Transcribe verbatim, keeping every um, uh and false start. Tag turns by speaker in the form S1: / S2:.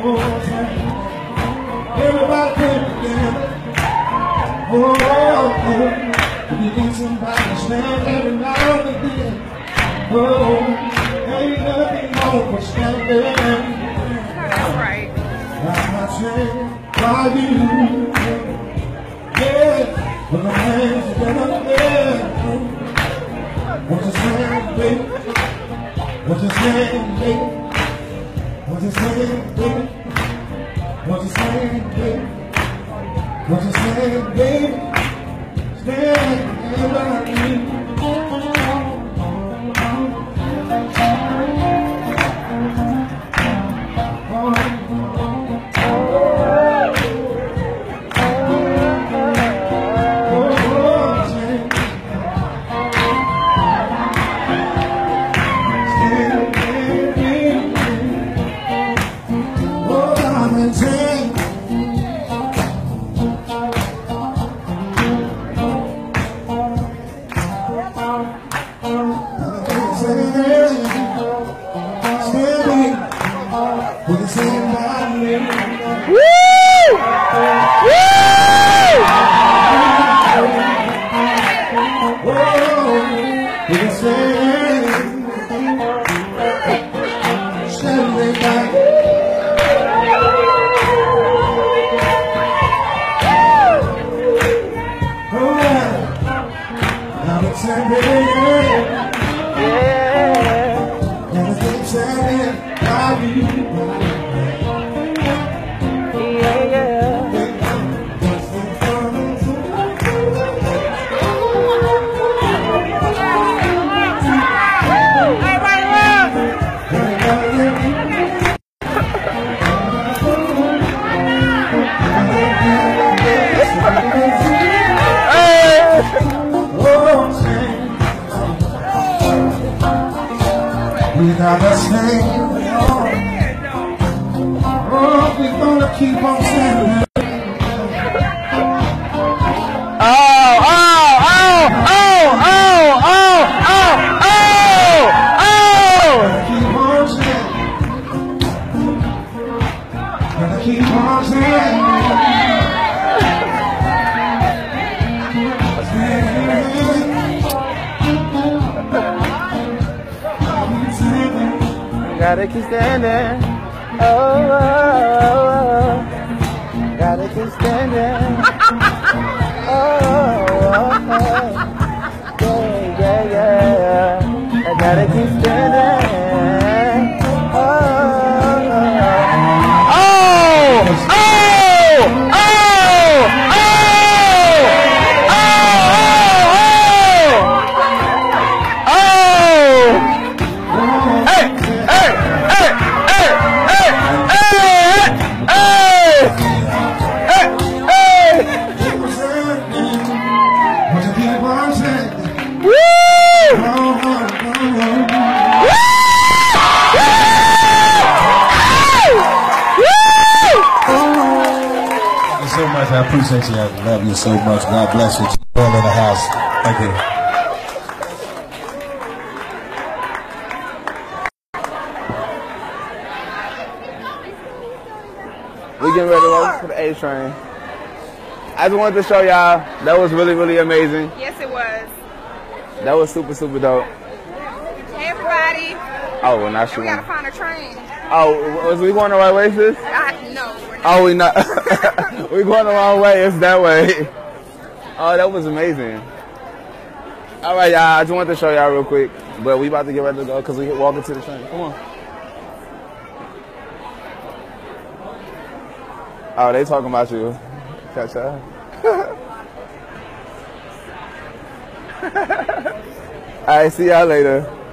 S1: Everybody put it together. Oh, oh, oh. You need somebody to stand every now and then. Oh, ain't nothing wrong with standing.
S2: All right.
S1: I'm not saying why you, yeah, but the hands together, yeah. What you saying, baby? What you saying, baby? What you saying, baby? What you saying, baby? What you saying, baby? Stand by me. We gotta stay on. Oh, we gonna keep on standing.
S3: Oh, oh, oh, oh, oh, oh, oh, oh,
S1: Gotta keep on standing. Gotta keep on standing.
S3: Gotta keep standing. Oh, oh, oh, oh. Gotta keep standing. Oh, oh, oh, oh. Yeah, yeah, yeah. I gotta keep standing. Oh, oh, oh. Oh, oh, oh, oh, oh, oh, oh. Hey, hey, hey, hey, hey, hey, hey, hey, hey.
S1: Keep on standing.
S3: Woo!
S1: Oh, oh, oh, oh.
S4: Thank you so much. I appreciate you. I love you so much. God bless you. All in the house. Thank you.
S3: We getting ready to walk to the A train. I just wanted to show y'all that was really, really amazing.
S2: Yes, it was.
S3: That was super, super dope.
S2: Hey, everybody.
S3: Oh, well, now she
S2: We gotta
S3: won.
S2: find a train.
S3: Oh, was we going the right way, sis?
S2: I, no, we're not.
S3: Oh, we not. We going the wrong way. It's that way. Oh, that was amazing. All right, y'all. I just wanted to show y'all real quick, but we about to get ready to go because we walking to the train. Come on. Oh, they talking about you. Catch up. All right, see y'all later.